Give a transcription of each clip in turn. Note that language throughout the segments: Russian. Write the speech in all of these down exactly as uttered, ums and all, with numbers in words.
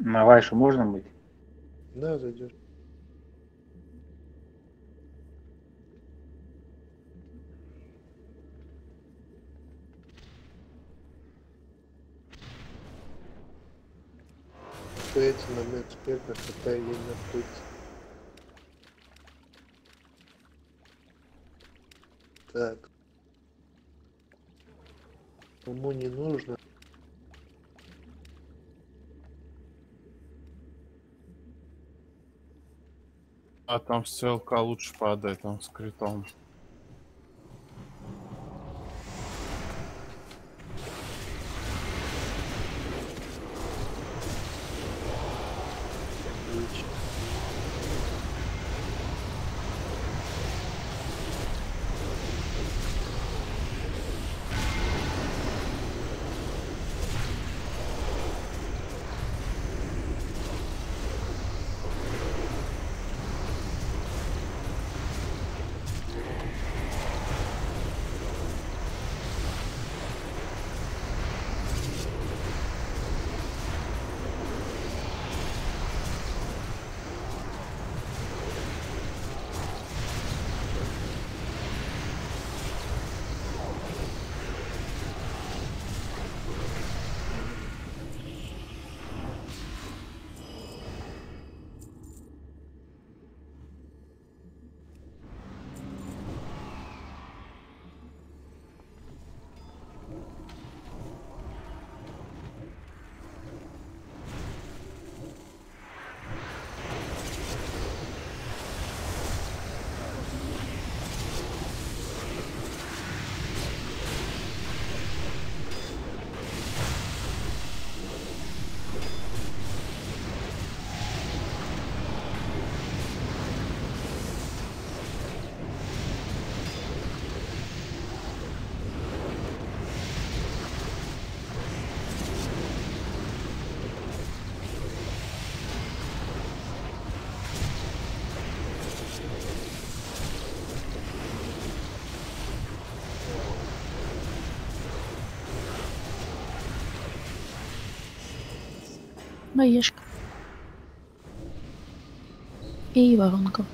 На вайшу можно быть? Да, зайдешь. Стоите на медспек, на хп и на путь. Так. Ему не нужно. А там стрелка лучше падает, там с критом. Отлично. Маешка. И воронка.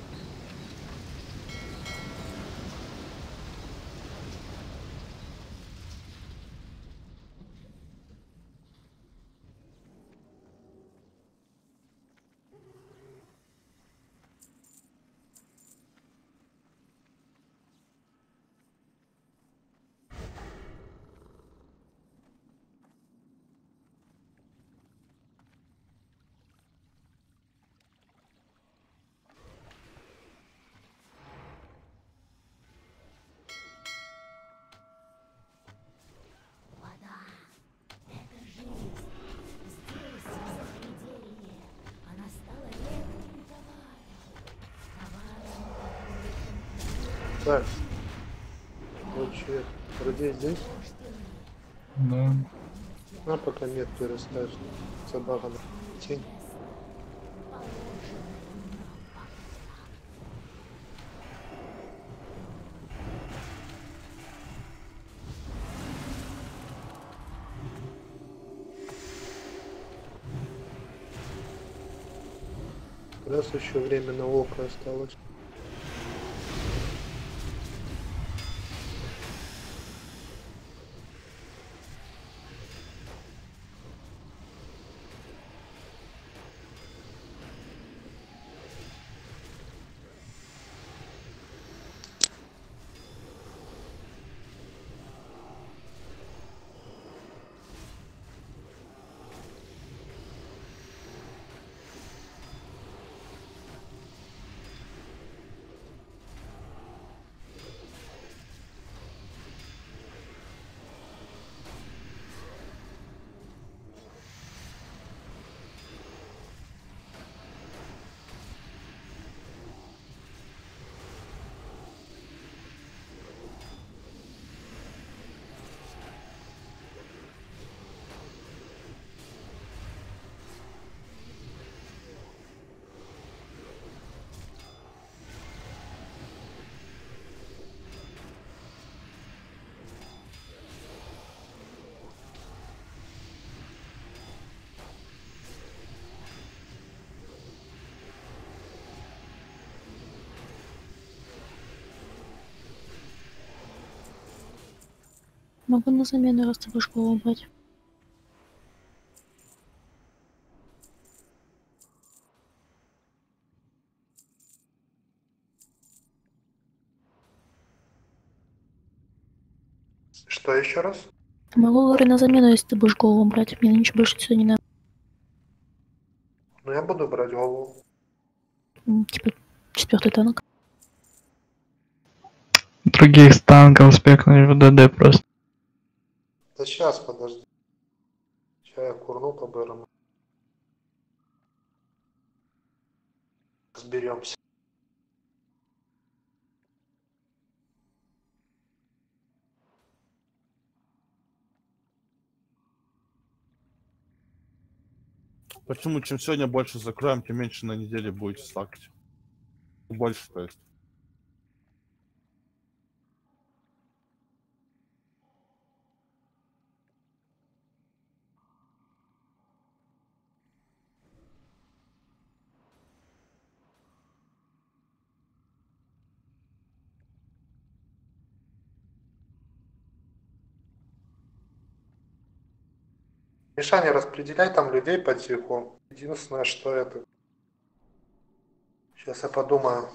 Так. Короче, вроде здесь. Да. А пока метки расскажет. Собака на тень. Раз еще время на око осталось. Могу на замену, раз ты будешь голову брать. Что еще раз? Могу Лори на замену, если ты будешь голову брать. Мне ничего больше сюда не надо. Ну я буду брать голову. М, Типа четвертый танк. Других с танком спекнуть в ДД просто. Да сейчас, подожди. Сейчас я курну по-бырому. Разберемся. Почему? Чем сегодня больше закроем, тем меньше на неделе будете слакать. Больше, то есть. Мишаня, распределяй там людей потиху. Единственное, что это... Сейчас я подумаю.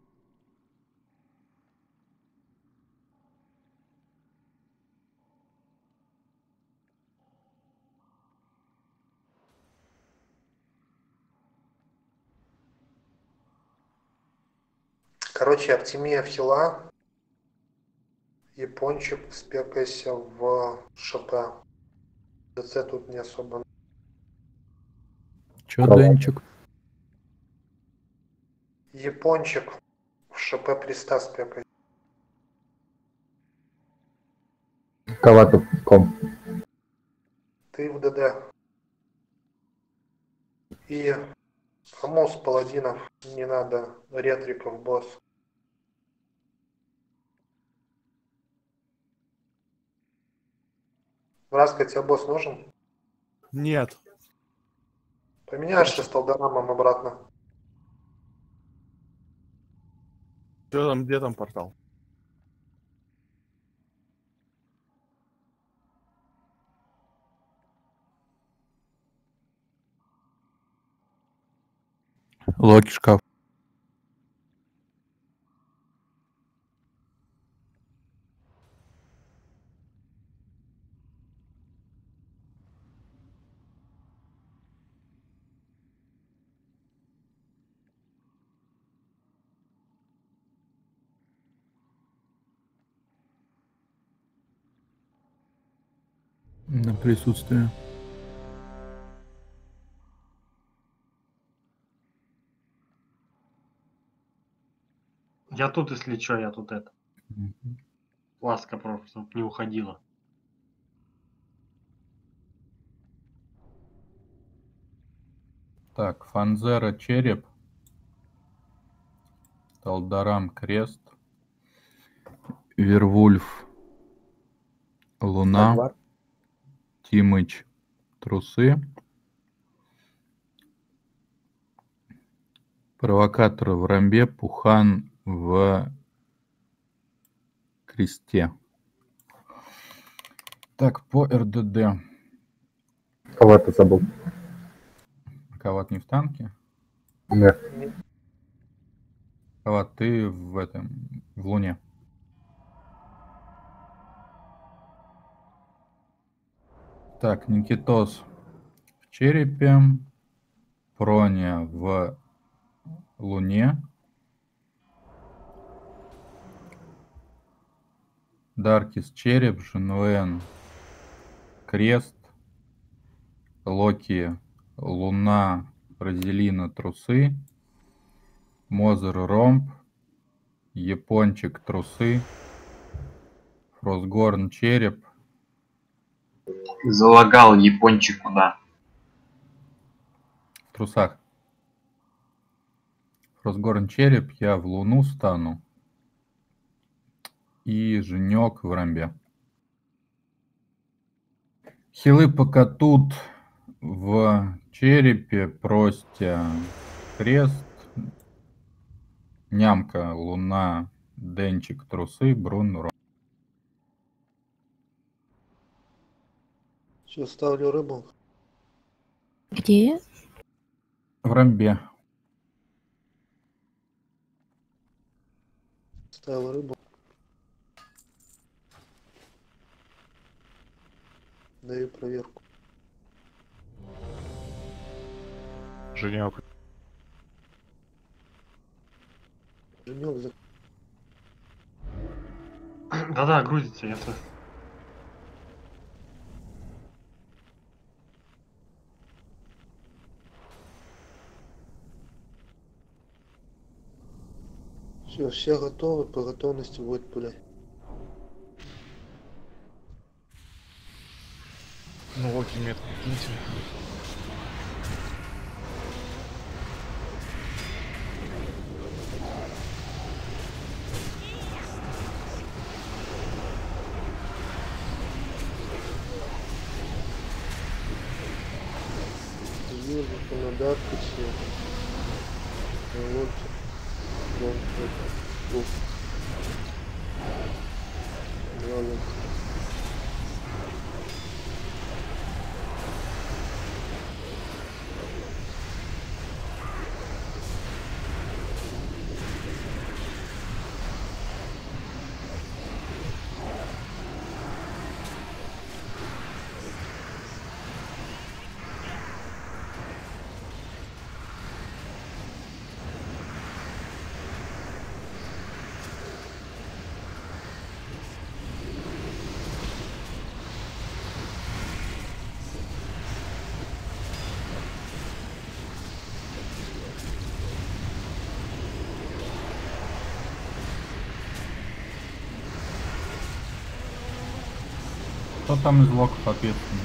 Короче, Оптимия в хила. Япончик, спекайся в ШП. ДЦ тут не особо. Чё, Денчик? Япончик в ШП приста спекай. Кого-то ком. Ты в ДД. И кому с паладинов не надо ретриков, босс. Враска, тебе босс нужен? Нет. Поменяешься с Талдорамом обратно. Что там, где там портал? Локи шкаф. На присутствие. Я тут, если что, я тут это. Мгм. Ласка просто чтоб не уходила. Так, Фанзера череп. Талдарам крест. Вервульф луна. Ягуар. Тимыч трусы. Провокатор в ромбе. Пухан в кресте. Так, по РДД. Кого-то забыл. Кават не в танке. Нет. Кават, ты в этом, в луне. Так, Никитос в черепе. Проня в луне. Даркис череп. Женуэн крест. Локи луна. Розелина трусы. Мозер ромб. Япончик трусы. Фросгорн череп. Залагал япончик куда? В трусах. Фросгорн череп. Я в луну стану. И Женек в ромбе. Хилы пока тут в черепе. Простя крест. Нямка луна. Денчик трусы. Брун ромб. Все, ставлю рыбу. Где? В рамбе. Ставил рыбу. Даю проверку. Женек. Женек за... Да-да, грузится, я слышу. Все, все готовы, по готовности будет пулять. Ну, окей, метку киньте. Юрий, Канадат, все. Вот. Вон, это. Лук. Два лука. Кто там из локов ответственный?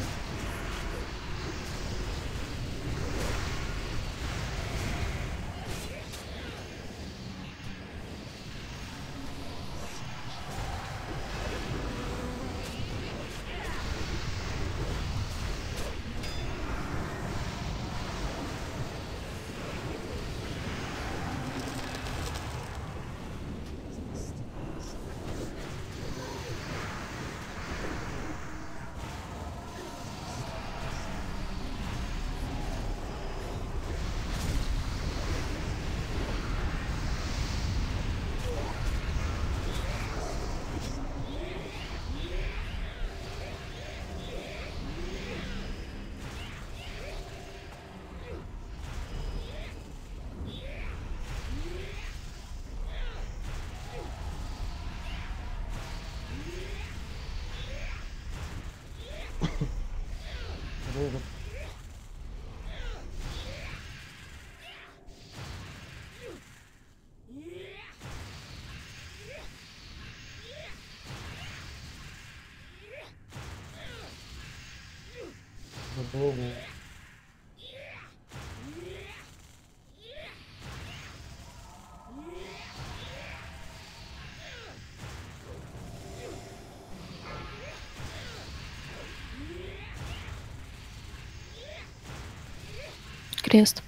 Крест.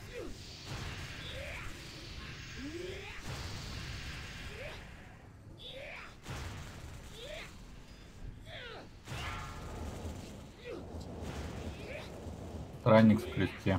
Странник в кресте.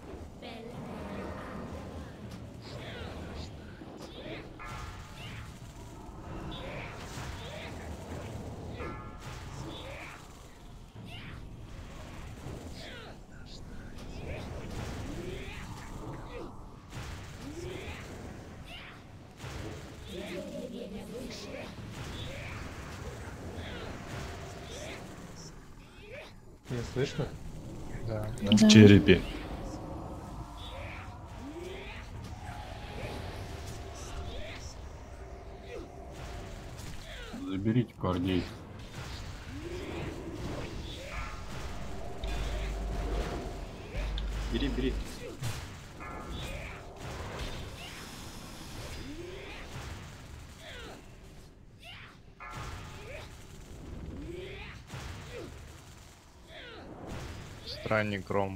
Меня слышно? Да. Да. В черепе. Заберите гвардейцев. Бери, бери. Странник гром.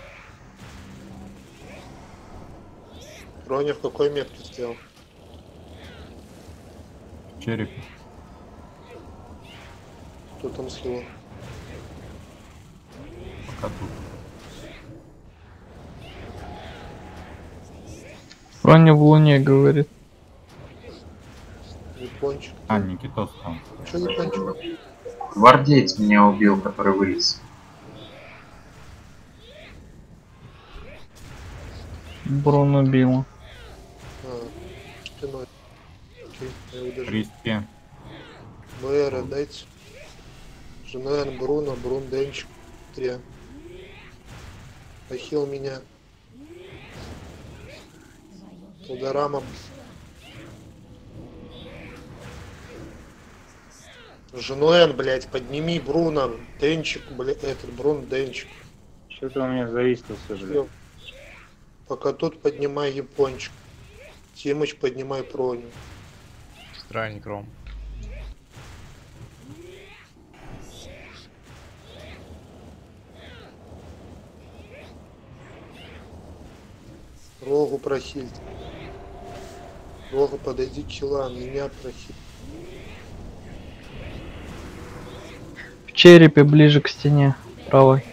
Роня в какой метке стоял? В черепе. Кто там схилил? пока тут. Роня в луне говорит. Япончик. А, Никитос там. Че япончик? Гвардеец меня убил, который вылез. Брун убил. А, спиной. Окей, я его даже... Кристи. Мэра дайте. Жена Бруно, Брун Денчик. Три. Ахил меня. Толдорама. Женуэн, блядь, подними Бруно. Денчик, блядь, этот Брун Денчик. Что-то у меня зависло все же. Всё. Пока тут поднимай Япончик. Тимыч, поднимай Проню. Странник Ром. Рогу прохиль. Рогу, подойди к хилам, меня прохиль. В черепе ближе к стене. Правой.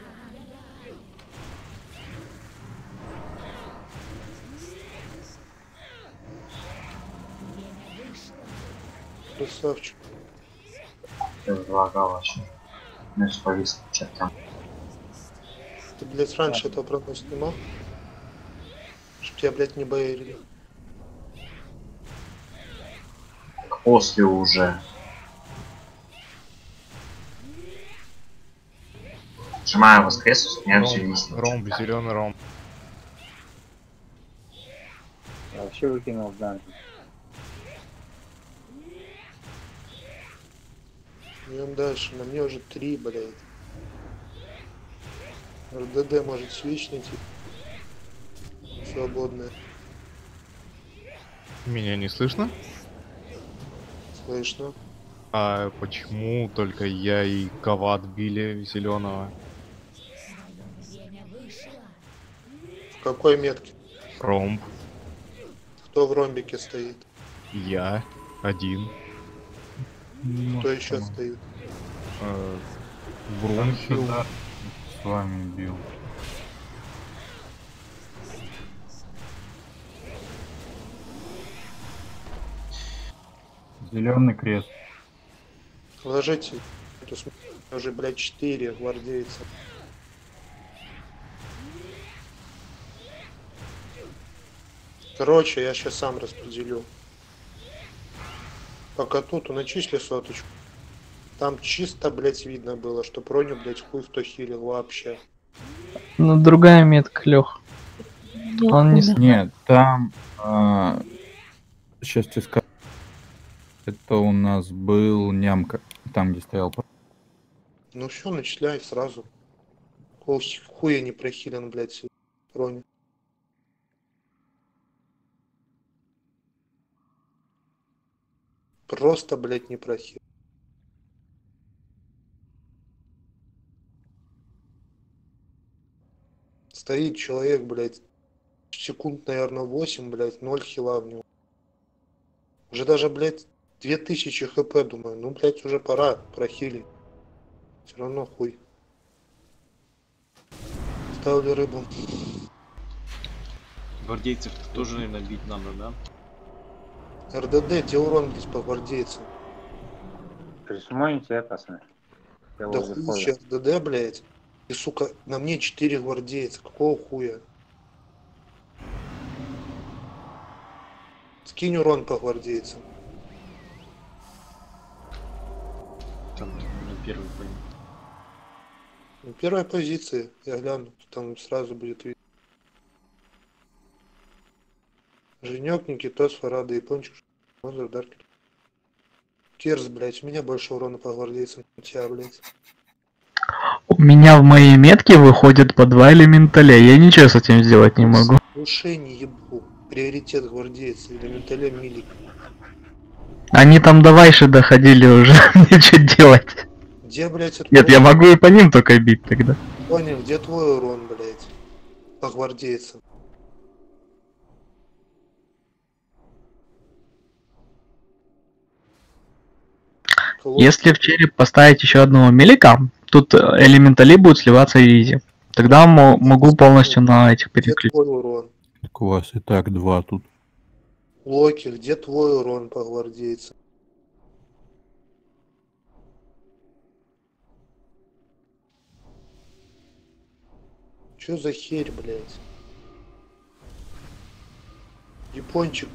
Красавчик. Разлагал вообще. Знаешь, повис к чертям. Ты, блядь, раньше этого правда снимал? Чтоб тебя, блядь, не боялили. После уже. Сжимаю воскресус, у меня все виснет. Ромб, зеленый ромб. Я вообще выкинул в данж. Идем дальше, на мне уже три, блядь. РДД может свичнуть. Свободная. Меня не слышно? Слышно. А почему только я и Кават били зеленого? В какой метке? Ромб. Кто в ромбике стоит? Я. Один. Кто еще стоит? Э, Там Брунхил. сюда с вами бил. Зеленый крест. Ложите. Тут уже, блядь, четыре гвардейца. Короче, я сейчас сам распределю. Пока тут начисли соточку. Там чисто, блядь, видно было, что Проню, блядь, хуй кто хилил вообще. Ну, другая метка, Лех. Он не... с- Нет, там... а, сейчас тебе скажу. Это у нас был нямка. Там, где стоял. Ну все, начисляй сразу. Какого хуя не прохилен, блядь, Проню. Просто, блядь, не прохил. Стоит человек, блядь, секунд, наверное, восемь, блядь, ноль хила в него. Уже даже, блядь, две тысячи хп, думаю. Ну, блядь, уже пора прохилить. Все равно хуй. Ставлю рыбу. Гвардейцев тоже, наверное, бить надо, да? РДД, где урон, блядь, по гвардейцам? Присмотрите, опасно. Я Да возле хуй входа. РДД, блядь. И, сука, на мне четыре гвардейца. Какого хуя? Скинь урон по гвардейцам. Там на первый понял. Ну, первая позиция. Я гляну, там сразу будет видно. Женек, Никитос, Фарада, Япончик, Мозер, Даркер. Керс, блядь, у меня больше урона по гвардейцам, у тебя, блядь. У меня в моей метке выходит по два элементаля. Я ничего с этим сделать не могу. Ушей не ебу. Приоритет гвардейца, элементаля милик. Они там до Вайши доходили уже. Мне что делать? Где, блядь, это Нет, я могу и по ним только бить тогда. Понял, где твой урон, блядь? По гвардейцам. Колодец. Если в череп поставить еще одного мелика, тут элементали будут сливаться изи. Тогда мо- могу полностью на этих Где переключить. твой урон? Так у вас и так два тут. Локи, где твой урон по гвардейцам? Чё за херь, блядь? Япончик.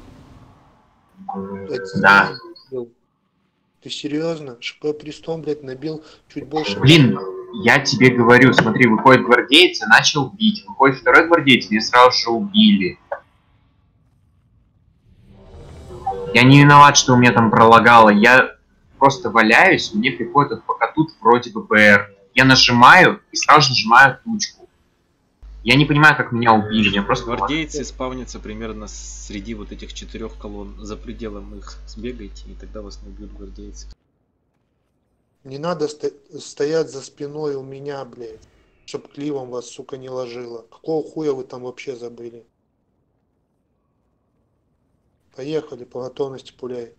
Да. Ты серьезно? ШП Престон, блядь, набил чуть больше. Блин, я тебе говорю, смотри, выходит гвардеец и начал бить. Выходит второй гвардеец, меня сразу же убили. Я не виноват, что у меня там пролагало. Я просто валяюсь, мне приходит пока тут вроде бы ПР. Я нажимаю и сразу же нажимаю тучку. Я не понимаю, как меня убили. Меня просто Гвардейцы спавнятся примерно среди вот этих четырех колонн. За пределом их сбегайте, и тогда вас не убьют гвардейцы. Не надо сто- стоять за спиной у меня, блядь. Чтоб кливом вас, сука, не ложило. Какого хуя вы там вообще забыли? Поехали, по готовности пуляй.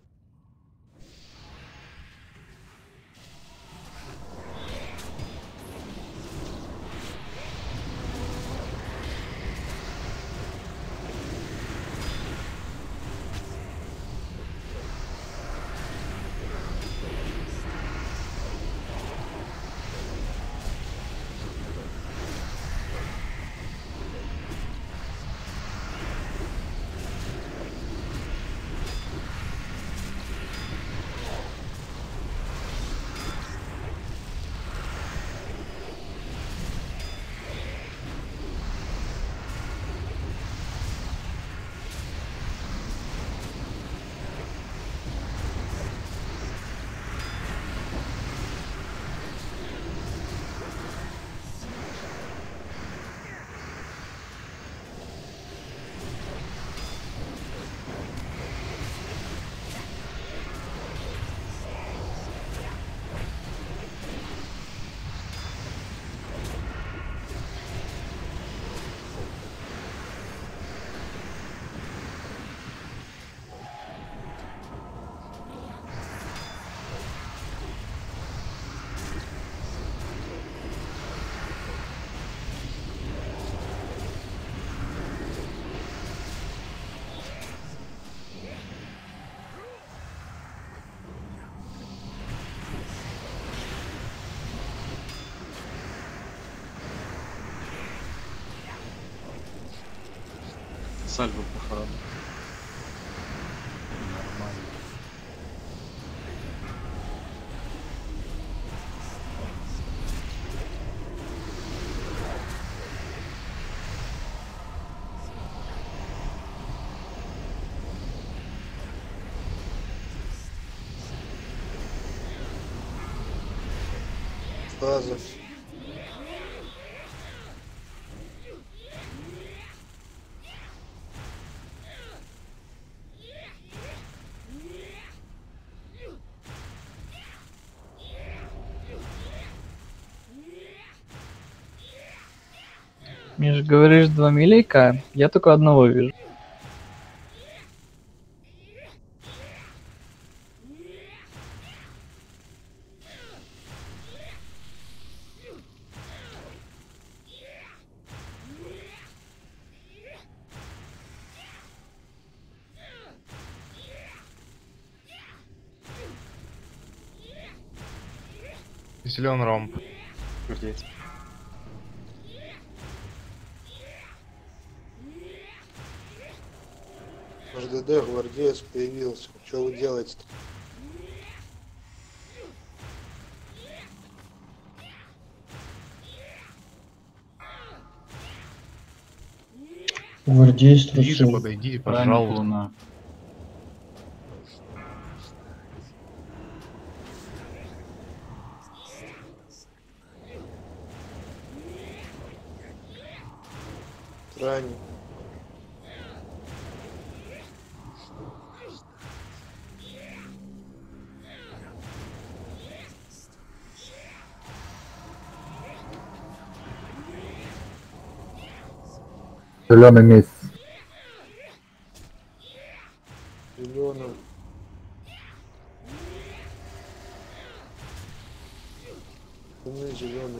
Сальву похорону. Нормально. Фаза. Миш, говоришь два милейка, я только одного вижу. Силен ромб. Гвардейцы. ЖДД, гвардеец появился. Что вы делаете-то? Гвардеец Ближе трусил. подойди, пожалуйста. Ранний. Зеленый месяц. Зеленый. Ну, зеленый.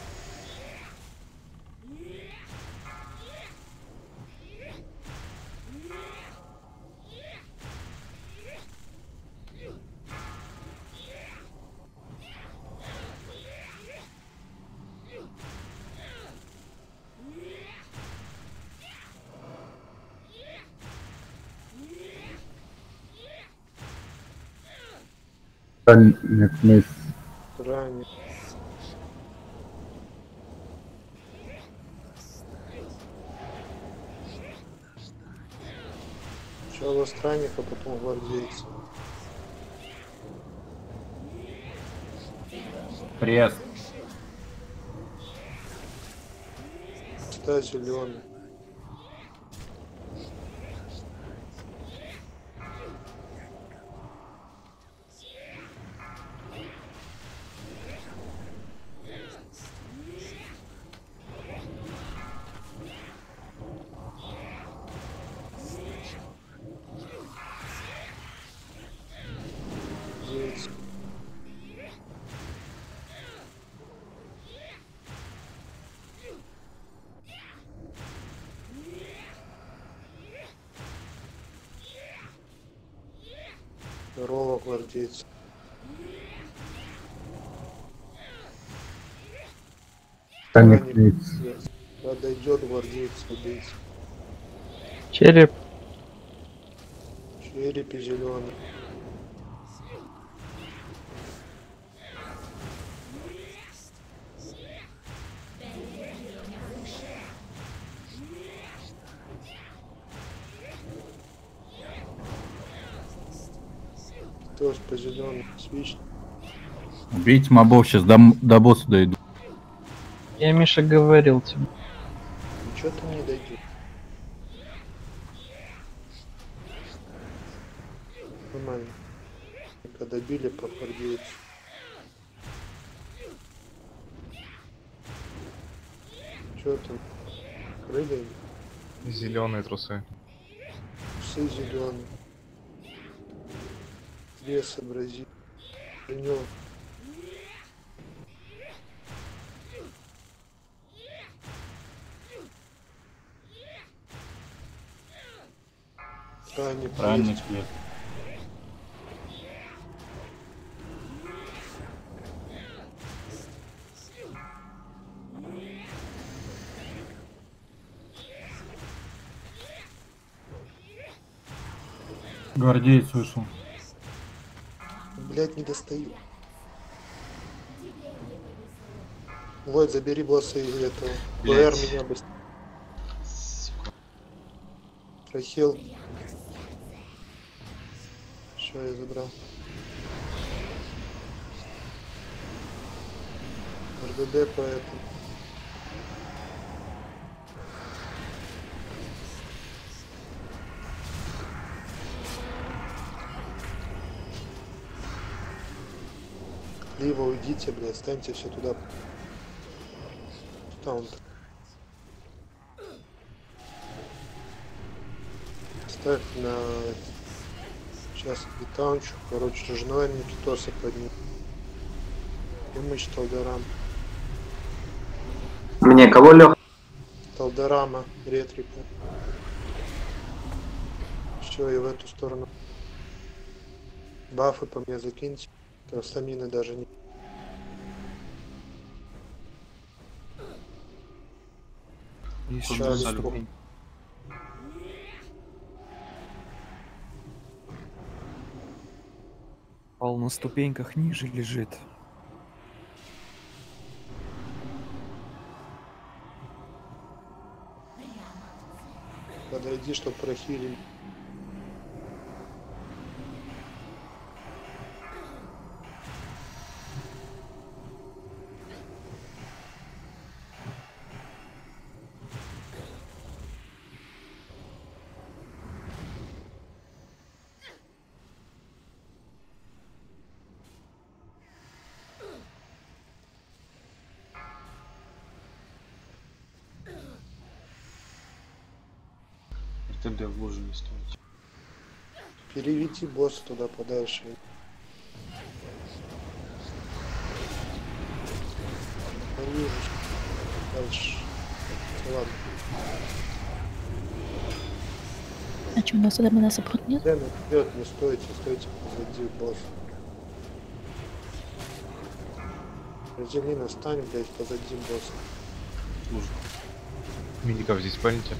Нет, вниз. Ранее. Сначала странник, а потом гвардейцы. Пресс. Ста зеленый. Здорово, гвардейцы. Странник вниз. Подойдет гвардейцы, убийца. Череп. Черепи зеленый. Пес по зеленому, свич. Убейте мобов, сейчас до, до босса дойду. Я, Миша, говорил тебе. Ничего там не дойдет. Нормально. Когда били по гвардейцу. Чё там? Крылья? Зеленые трусы. Все зеленые. Две сообрази. Принёс. Ранник. Ранник есть. Гвардеец вышел. Блять, не достаю. Вот, забери босса из этого. БР меня быстрее. Прохил. Все, я забрал. РДД по этому. Либо уйдите, блядь, станьте все туда. Там. Ставь на... Сейчас витаунчу, короче, жнойник, тосы подним. И мыч Талдорам. Мне кого, Лёх? Талдорама, ретрика. Все, и в эту сторону. Бафы по мне закиньте. Стамины даже не. Еще Пал на ступеньках ниже лежит. Подойди, чтоб прохилили. ТД в луже не стоит. Переведи босса туда подальше. Не вижу. Дальше. Ладно. А что, у нас адамина саппорт нет? Дэн, вперед, не стойте, стойте позади босса. Розелина, стань, блядь, позади босса. Слушай. Медиков здесь палите.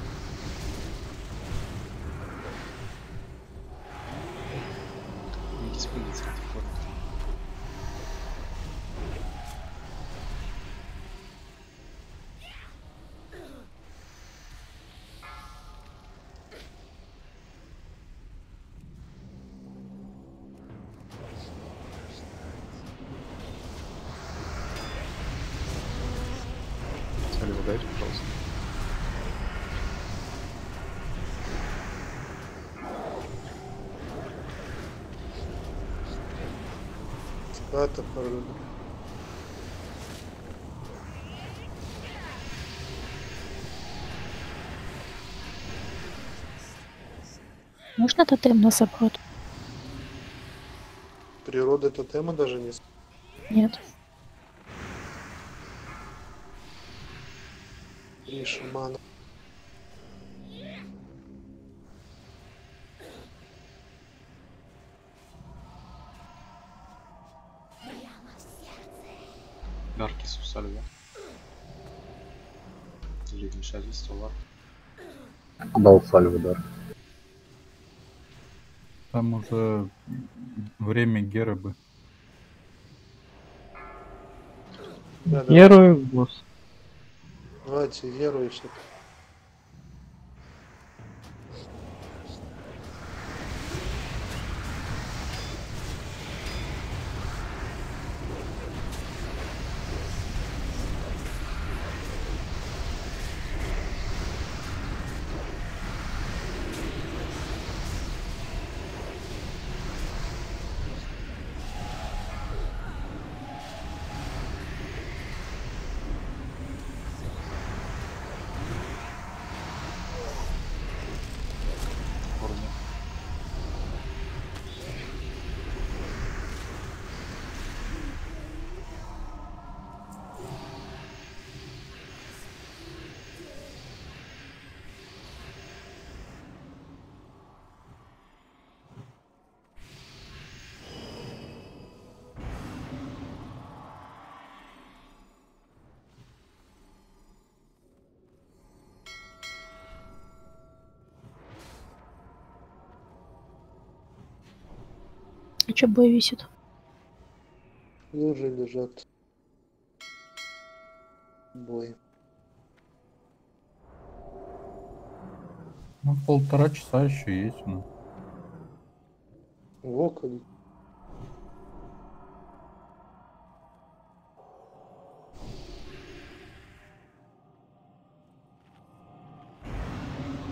Не диспелится. Салют, дайте, пожалуйста. Спата, пару. Можно тотем на саппорт? Природа тотема даже не... с- Нет. Три шамана. Даркис у Сальва. Или вмешательство лар. Дал Сальвадор. Там уже время Герабы. Да, да. Герой, босс. Давайте веру и все. Форме. А что бой висит? Лужи лежат. Бой. Ну, полтора часа еще есть у нас. Во, как